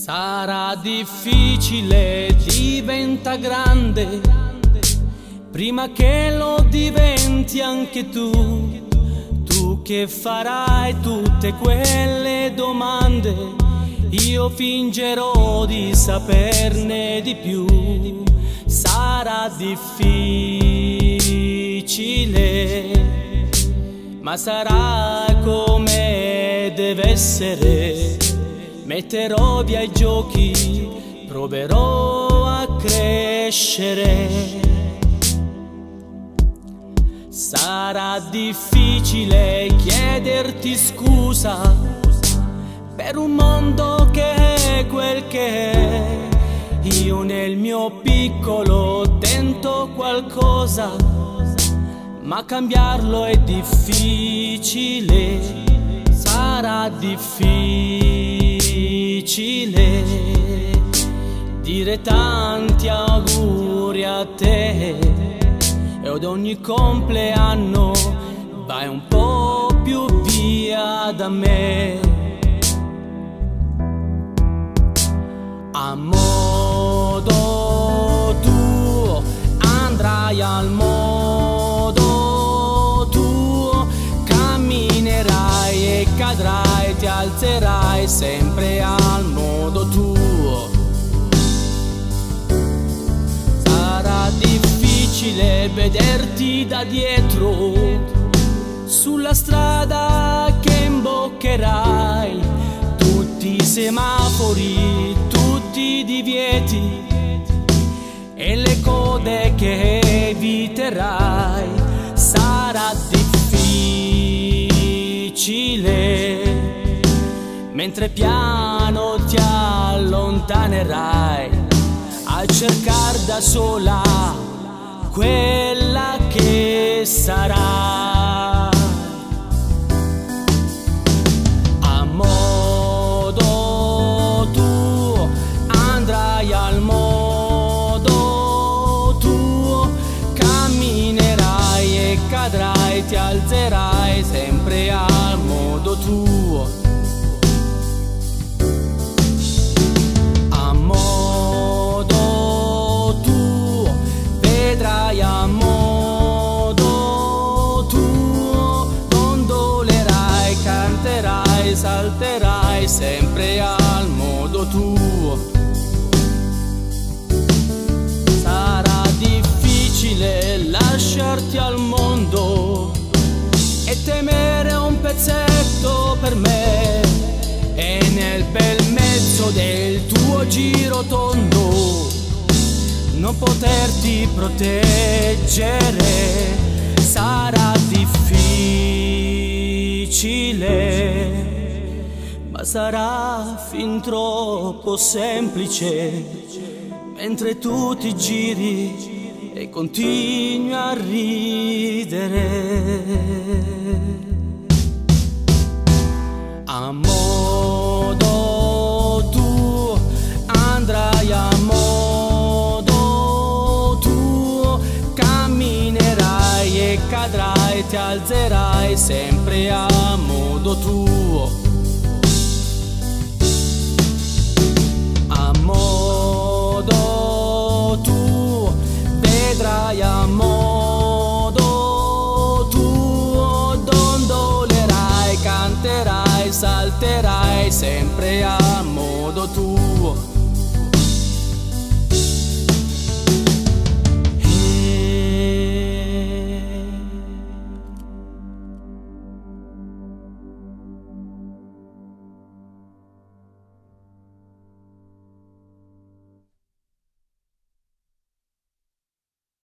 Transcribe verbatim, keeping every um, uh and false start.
Sarà difficile, diventa grande, prima che lo diventi anche tu. Tu che farai tutte quelle domande, io fingerò di saperne di più. Sarà difficile, ma sarà come deve essere. Metterò via i giochi, proverò a crescere. Sarà difficile chiederti scusa per un mondo che è quel che è. Io nel mio piccolo tento qualcosa, ma cambiarlo è difficile. Sarà difficile dire tanti auguri a te, e ad ogni compleanno vai un po' più via da me. A modo tuo andrai al modo tuo, camminerai e cadrai, ti alzerai sempre al modo tuo. Sarà difficile vederti da dietro sulla strada che imboccherai, tutti i semafori, tutti i divieti e le code che eviterai. Sarà difficile, mentre piano ti allontanerai a cercare da sola quella che sarà. A modo tuo andrai al modo tuo, camminerai e cadrai, ti alzerai sempre al modo tuo. A modo tuo vedrai, a modo tuo dondolerai, canterai, salterai sempre al modo tuo. Sarà difficile lasciarti al mondo e temere un pezzetto per me, e nel bel mezzo del tuo giro tondo non poterti proteggere. Sarà difficile, ma sarà fin troppo semplice, mentre tu ti giri e continui a ridere. A modo tuo andrai, a modo tuo camminerai e cadrai, ti alzerai sempre a modo tuo. A modo tuo vedrai, a modo tuo dondolerai, canterai, salterai sempre a modo tuo.